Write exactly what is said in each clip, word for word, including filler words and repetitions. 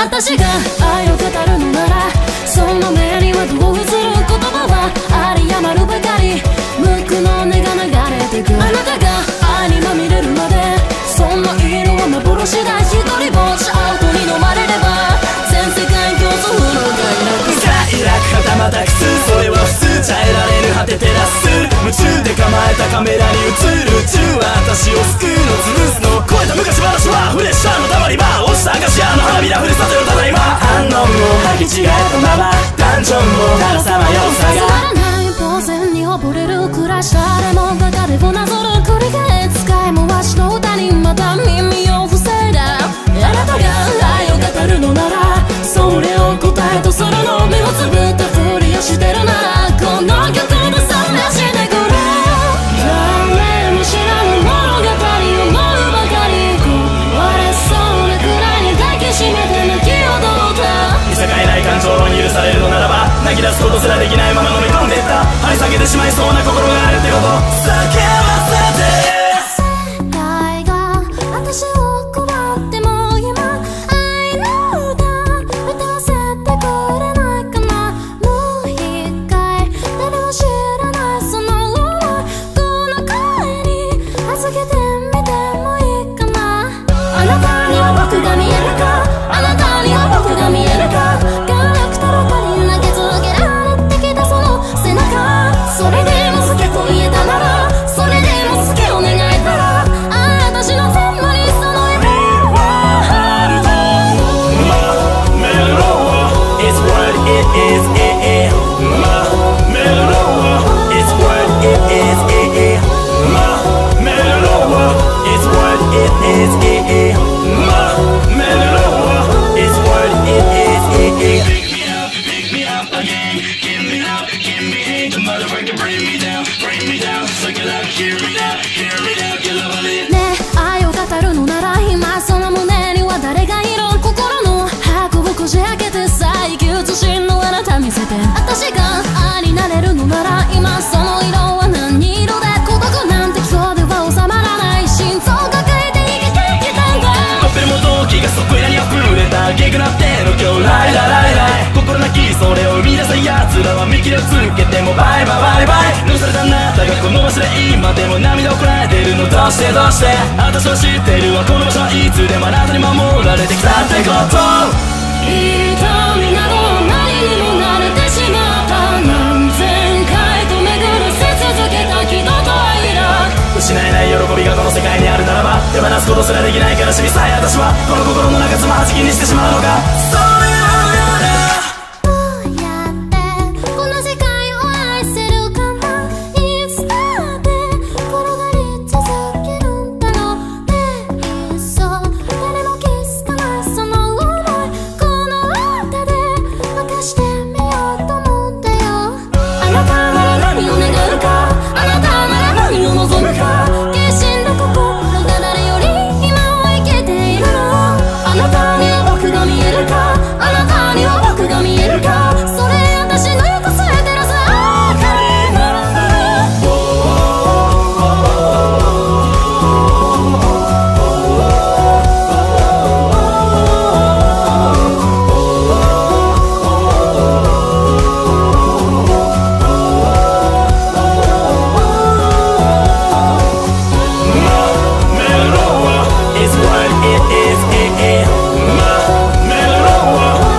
私が愛を語るのなら、その目にはどう映る言葉はあり余るばかり。無垢の音が流れてく。あなたが愛にまみれるまで、そんな色は幻だ。一人ぼっちアウトに飲まれれば全世界共通の快楽。 快楽はたまた苦痛、それは普通じゃ得られる果て照らす。夢中で構えたカメラに映る宇宙は私を救うの。ズルースの超えた昔話はフレッシャーのたまり場。落ちたアカシアの花びらふるさとよただいま。反応を履き違えたままダンジョンもたださまよさがつまらない呆然に溺れる暮らし。誰もが誰をなぞる繰り返す使い回しの歌にまた耳を塞いだ。あなたが愛を語るのなら、それを答えとするの。目をつぶったふりをしてるなら、この曲で試してくれ。誰も知らぬ物語を思うばかり、壊れそうなくらいに抱きしめて泣き踊った。 見境ない感情に許されるのならば、泣き出すことすらできないまま飲み込んでいった。張り裂けてしまいそうな心があるってこと叫ばせて。 私が愛になれるのなら、今その色は何色で。孤独なんて今日では収まらない。心臓抱えて生きてきたんだ。 コッペルも動機がそこらに溢れた。ゲグなっての今日ライラライライ。心なきそれを生み出す奴らは見切りをつけてもバイバイバイバイ。残されたあなたがこの場所で今でも涙をこらえてるの。どうしてどうして私は知ってるわ。この場所はいつでもあなたに守られてきたってこと。 痛みなど何にも慣れてしまった。何千回と巡るせ続けた喜怒と愛だ。 失えない喜びがこの世界にあるならば、手放すことすらできない悲しみさえ私はこの心の中つまはじきにしてしまうのか。それはどうやってこの世界を愛せるかな。いつだって転がり続けるんだろうね。いっそ誰も気づかないその想い、この歌で明かしてみようと思うんだよ。あなたなら何を願うか、あなたなら何を望むか。決心の心が誰より今を生きているの。あなたには僕が見えるか、あなたには僕が見えるか。それ私の横据えてるさ明かりなんだ。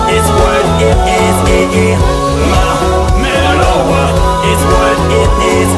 It's what it is.